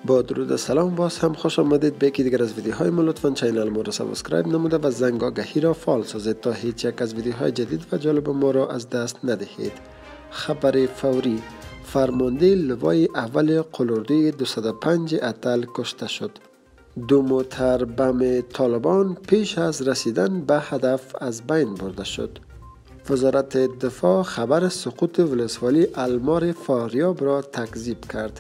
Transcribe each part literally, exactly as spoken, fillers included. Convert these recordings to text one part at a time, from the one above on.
با درود و سلام، باز هم خوش آمدید به یکی دیگر از ویدیوهای ما. لطفاً چینل ما را سابسکرایب نموده و زنگ آگهی را فعال سازید تا هیچ یک از ویدیوهای جدید و جالب ما را از دست ندهید. خبر فوری: فرمانده لوای اول قلوردوی دویست و پنج اتل کشته شد. دو موتر بم طالبان پیش از رسیدن به هدف از بین برده شد. وزارت دفاع خبر سقوط ولسوالی المار فاریاب را تکذیب کرد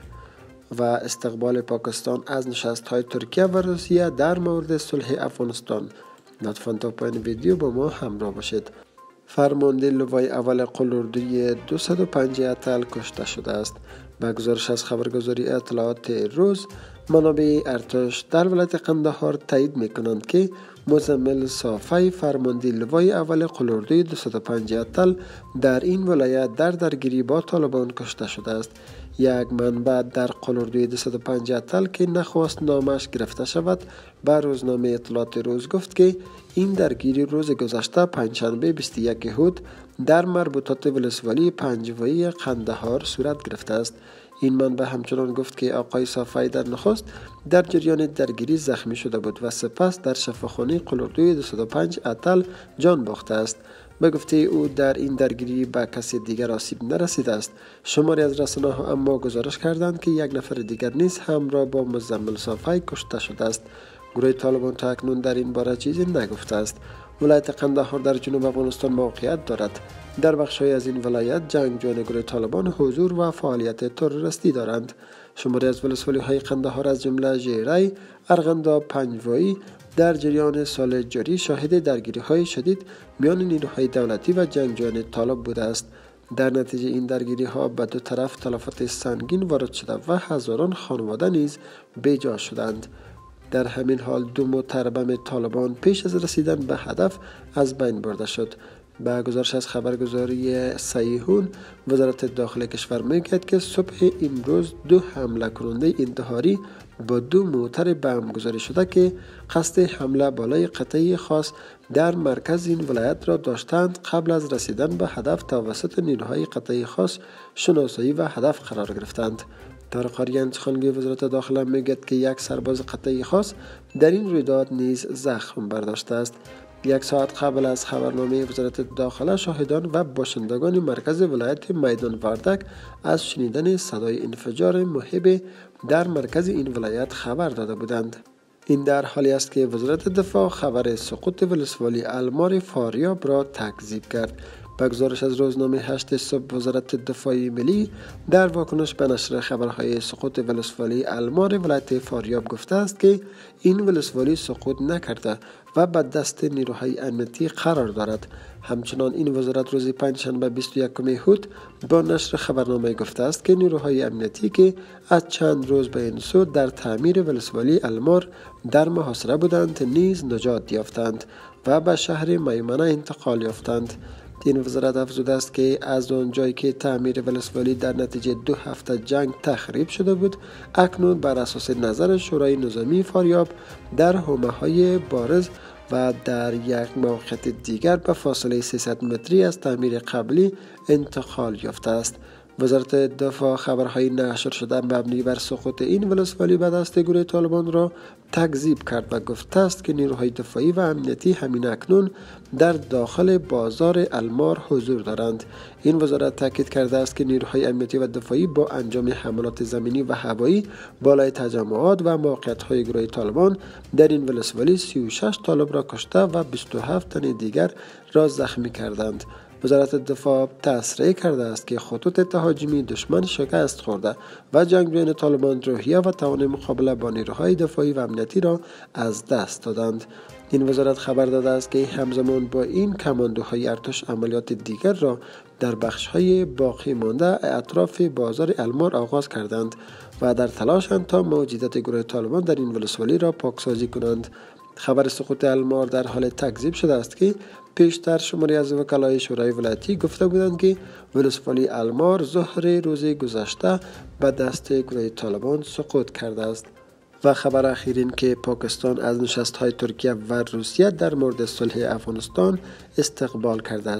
و استقبال پاکستان از نشست‌های ترکیه و روسیه در مورد صلح افغانستان. لطفاً تا پایان ویدیو با ما همراه باشید. فرمانده لوای اول قلوردوی دویست و پنج اتل کشته شده است. به گزارش از خبرگزاری اطلاعات روز، منابع ارتش در ولایت قندهار تایید می‌کنند که مزمل صافی فرمانده لوای اول قلوردوی دویست و پنج اتل در این ولایت در درگیری با طالبان کشته شده است. یک منبع در قلوردوی دویست و پنج اتل که نخواست نامش گرفته شود به روزنامه اطلاعات روز گفت که این درگیری روز گذشته پنجشنبه بیست و یک هود در مربوطات ولسوالی پنجوایی قندهار صورت گرفته است. این منبع همچنان گفت که آقای صافی در نخست در جریان درگیری زخمی شده بود و سپس در شفاخانه قلوردوی دویست و پنج اتل جان باخته است. به گفته او در این درگیری به کسی دیگر آسیب نرسیده است. شماری از رسانه‌ها اما گزارش کردند که یک نفر دیگر نیز همراه با مزمل صافی کشته شده است. گروه طالبان تا اکنون در این باره چیزی نگفته است. ولایت قندهار در جنوب افغانستان موقعیت دارد. در بخش‌های از این ولایت جنگجویان گروه طالبان حضور و فعالیت تروریستی دارند. شماری از ولسوالی‌های قندهار از جمله ژیری، ارغنداب، پنجوایی در جریان سال جاری شاهد درگیری‌های شدید میان نیروهای دولتی و جنگجویان طالب بوده است. در نتیجه این درگیری‌ها به دو طرف تلفات سنگین وارد شده و هزاران خانواده نیز بی‌جا شدند. در همین حال دو موتر بم طالبان پیش از رسیدن به هدف از بین برده شد. به گزارش از خبرگزاری صحیحون، وزارت داخلی کشور میگوید که صبح امروز دو حمله کننده انتحاری با دو موتر بم گذاری شده که قصد حمله بالای قطعه خاص در مرکز این ولایت را داشتند قبل از رسیدن به هدف توسط نیروهای قطعه خاص شناسایی و هدف قرار گرفتند. طارق آریان سخنگوی وزارت داخله میگوید که یک سرباز قطعه خاص در این رویداد نیز زخم برداشته است. یک ساعت قبل از خبرنامه وزارت داخله، شاهدان و باشندگان مرکز ولایت میدان وردک از شنیدن صدای انفجار مهیب در مرکز این ولایت خبر داده بودند. این در حالی است که وزارت دفاع خبر سقوط ولسوالی المار فاریاب را تکذیب کرد. به گزارش از روزنامه هشت صبح، وزارت دفاع ملی در واکنش به نشر خبرهای سقوط ولسوالی المار ولایت فاریاب گفته است که این ولسوالی سقوط نکرده و به دست نیروهای امنیتی قرار دارد. همچنان این وزارت روز پنجشنبه بیست و یکم هود با نشر خبرنامه گفته است که نیروهای امنیتی که از چند روز به این سو در تعمیر ولسوالی المار در محاصره بودند نیز نجات یافتند و به شهر میمنه انتقال یافتند. این وزارت افزوده است که از آن جایی که تعمیر ولسوالی در نتیجه دو هفته جنگ تخریب شده بود، اکنون بر اساس نظر شورای نظامی فاریاب در حومه‌های بارز و در یک موقعیت دیگر به فاصله سیصد متری از تعمیر قبلی انتقال یافته است. وزارت دفاع خبرهای نشر شده مبنی بر سقوط این ولسوالی به دست گروه طالبان را تکذیب کرد و گفته است که نیروهای دفاعی و امنیتی همین اکنون در داخل بازار المار حضور دارند. این وزارت تاکید کرده است که نیروهای امنیتی و دفاعی با انجام حملات زمینی و هوایی بالای تجمعات و موقعیت‌های گروه طالبان در این ولسوالی سی و شش طالب را کشته و بیست و هفت تن دیگر را زخمی کردند. وزارت دفاع تصریح کرده است که خطوط تهاجمی دشمن شکست خورده و جنگجویان طالبان روحیه و توان مقابله با نیروهای دفاعی و امنیتی را از دست دادند. این وزارت خبر داده است که همزمان با این کماندوهای ارتش عملیات دیگر را در بخش‌های باقی مانده اطراف بازار المار آغاز کردند و در تلاشند تا موجودیت گروه طالبان در این ولسوالی را پاکسازی کنند. خبر سقوط المار در حال تکذیب شده است که پیشتر شماری از وکلای شورای ولایتی گفته بودند که ولسوالی المار ظهر روز گذشته به دست گروه طالبان سقوط کرده است. و خبر اخیر این که پاکستان از نشست‌های ترکیه و روسیه در مورد صلح افغانستان استقبال کرده است.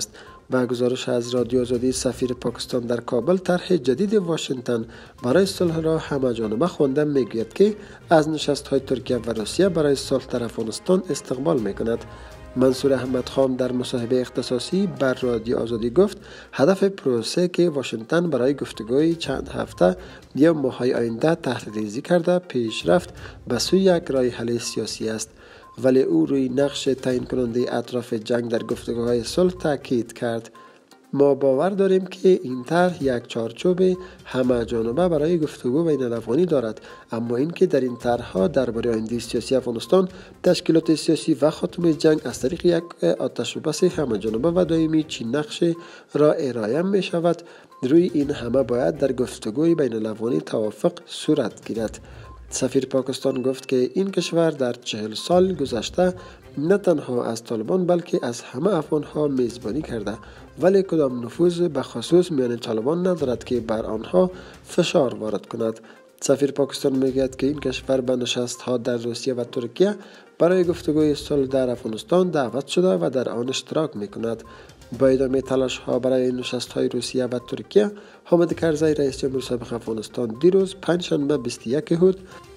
با گزارش از رادیو آزادی، سفیر پاکستان در کابل طرح جدید واشنگتن برای صلح را همه‌جانبه خوانده میگوید که از نشست‌های ترکیه و روسیه برای صلح در افغانستان استقبال میکند. منصور احمد خان در مصاحبه اختصاصی بر رادیو آزادی گفت هدف پروسه که واشنگتن برای گفتگوی چند هفته یا ماه‌های آینده تحلیل‌ریزی کرده پیشرفت به سوی یک راه حل سیاسی است، ولی او روی نقش تعیین کننده اطراف جنگ در گفتگوهای صلح تاکید کرد. ما باور داریم که این طرح یک چارچوب همه جانبه برای گفتگو بین الافغانی دارد، اما اینکه در این طرح‌ها درباره آینده سیاسی افغانستان، تشکیلات سیاسی و خاتمه جنگ از طریق یک آتش بس همه جانبه و دائمی چی نقش را ارائه می شود، روی این همه باید در گفتگوی بین الافغانی توافق صورت گیرد. سفیر پاکستان گفت که این کشور در چهل سال گذشته نه تنها از طالبان بلکه از همه افغانها میزبانی کرده، ولی کدام نفوذ به خصوص میان طالبان ندارد که بر آنها فشار وارد کند. سفیر پاکستان میگوید که این کشور به نشست‌ها در روسیه و ترکیه برای گفتگوی صلح در افغانستان دعوت شده و در آن اشتراک میکند. با ادامه تلاش‌ها برای نشست‌های روسیه و ترکیه، حامد کرزی رئیس جمهور سابق افغانستان دیروز پنجشنبه بیست و یک اود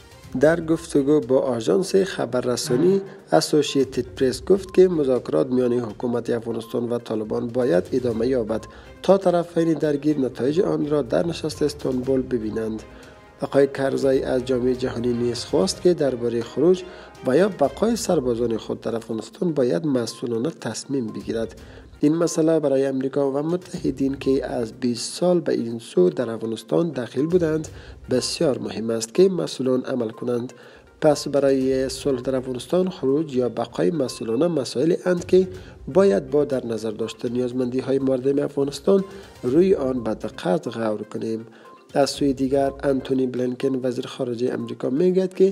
در گفتگو با آژانس خبررسانی اسوسییتد پرس گفت که مذاکرات میان حکومت افغانستان و طالبان باید ادامه یابد تا طرفین درگیر نتایج آن را در نشست استانبول ببینند. آقای کرزی از جامعه جهانی نیز خواست که درباره خروج و یا بقای سربازان خود در افغانستان باید مسئولانه تصمیم بگیرد. این مسئله برای امریکا و متحدین که از بیست سال به این سو در افغانستان داخل بودند بسیار مهم است که مسئولان عمل کنند. پس برای صلح در افغانستان خروج یا بقای مسئولانه مسائلی اند که باید با در نظر داشتن نیازمندی های مردم افغانستان روی آن به دقت غور کنیم. از سوی دیگر انتونی بلینکن وزیر خارجه امریکا میگوید که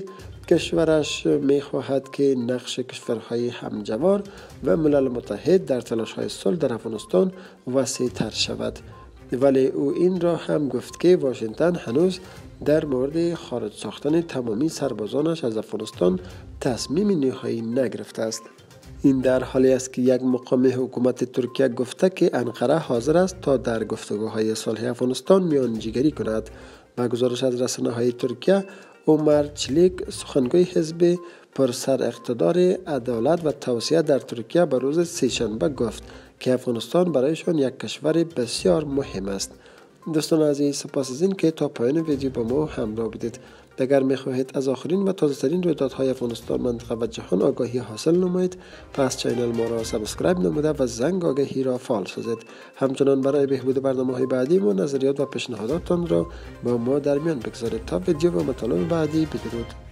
کشورش میخواهد که نقش کشورهای همجوار و ملل متحد در تلاش‌های صلح در افغانستان وسیع تر شود، ولی او این را هم گفت که واشنگتن هنوز در مورد خارج ساختن تمامی سربازانش از افغانستان تصمیم نهایی نگرفته است. این در حالی است که یک مقام حکومت ترکیه گفته که انقره حاضر است تا در گفتگوهای صلح افغانستان میانجیگری کند. با گزارش از رسانه‌های ترکیه، عمر چلیک سخنگوی حزب پرسر اقتدار عدالت و توسعه در ترکیه به روز سه‌شنبه گفت که افغانستان برایشان یک کشور بسیار مهم است. دوستان عزیز، سپاس از این که تا پایان ویدیو با ما همراه بودید. اگر می‌خواهید از آخرین و تازه‌ترین رویدادهای افغانستان، منطقه و جهان آگاهی حاصل نمایید، پس چینل ما را سابسکرایب نموده و زنگ آگاهی را فعال سازید. همچنان برای بهبود برنامه‌های بعدی ما نظریات و پیشنهاداتتان را با ما در میان بگذارید. تا ویدیو و مطالب بعدی، بدرود.